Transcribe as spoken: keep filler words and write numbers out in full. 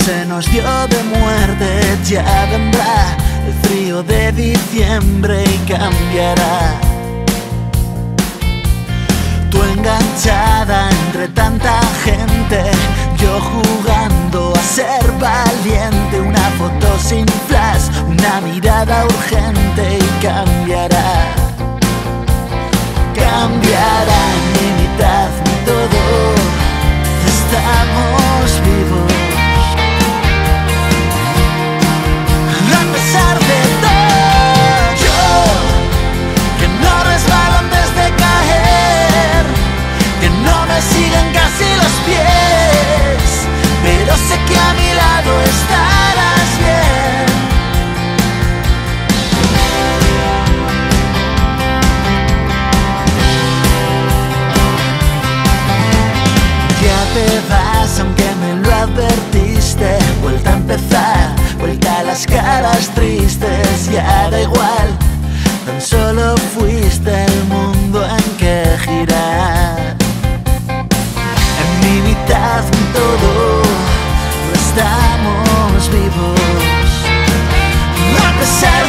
se nos dio de muerte, ya vendrá el frío de diciembre y cambiará. Tú enganchada entre tanta gente, yo jugando a ser valiente. Una foto sin flash, una mirada urgente y cambiará. Cambiará en mi mitad todo, estamos vivos. A pesar de todo, yo, que no resbalo antes de caer, que no me siguen casi los pies, pero sé que a mi lado estarás bien. Ya te vas aunque me lo advertiste, vuelta a empezar, vuelta a las caras tristes, ya da igual, tan solo fuiste el mundo en que girar. En mi mitad todo, no estamos vivos, a pesar